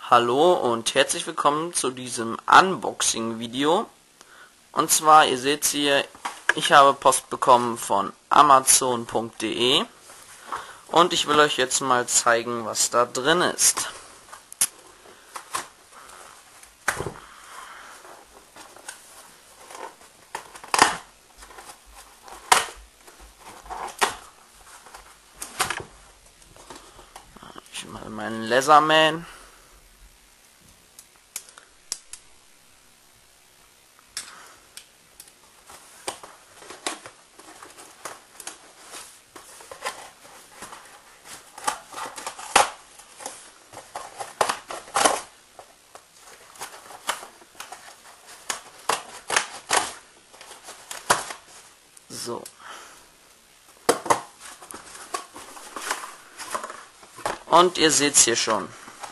Hallo und herzlich willkommen zu diesem Unboxing-Video. Und zwar, ihr seht hier, ich habe Post bekommen von Amazon.de und ich will euch jetzt mal zeigen, was da drin ist. Ich mal meinen Leatherman. So. Und ihr seht es hier schon.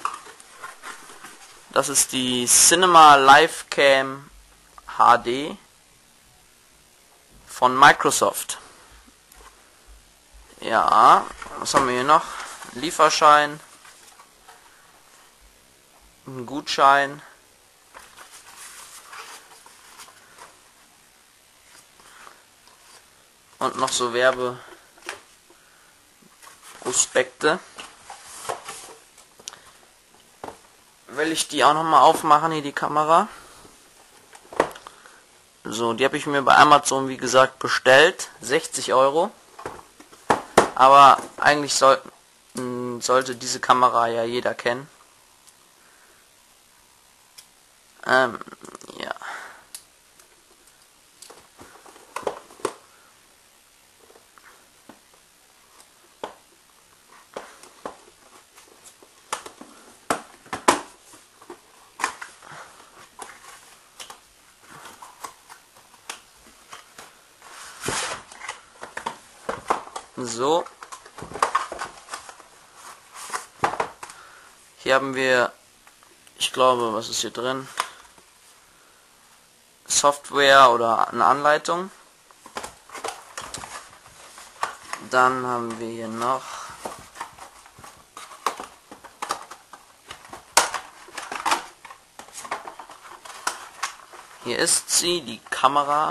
Das ist die Cinema Livecam HD von Microsoft. Ja, was haben wir hier noch? Ein Lieferschein, ein Gutschein, und noch so Werbeprospekte. Will ich die auch noch mal aufmachen, hier die Kamera. So, die habe ich mir bei Amazon, wie gesagt, bestellt. 60 €. Aber eigentlich sollte diese Kamera ja jeder kennen. Ja. So. Hier haben wir, ich glaube, was ist hier drin? Software oder eine Anleitung. Dann haben wir hier noch hier ist sie, die Kamera.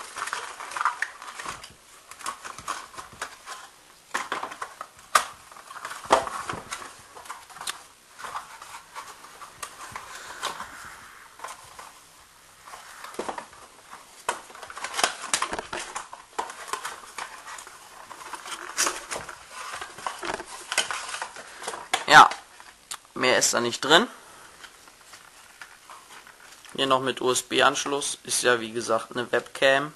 Ja, mehr ist da nicht drin. Hier noch mit USB-Anschluss, ist ja wie gesagt eine Webcam.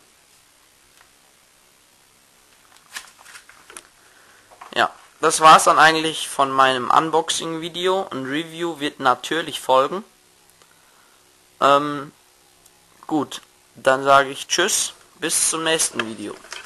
Ja, das war's dann eigentlich von meinem Unboxing-Video. Ein Review wird natürlich folgen. Gut, dann sage ich Tschüss, bis zum nächsten Video.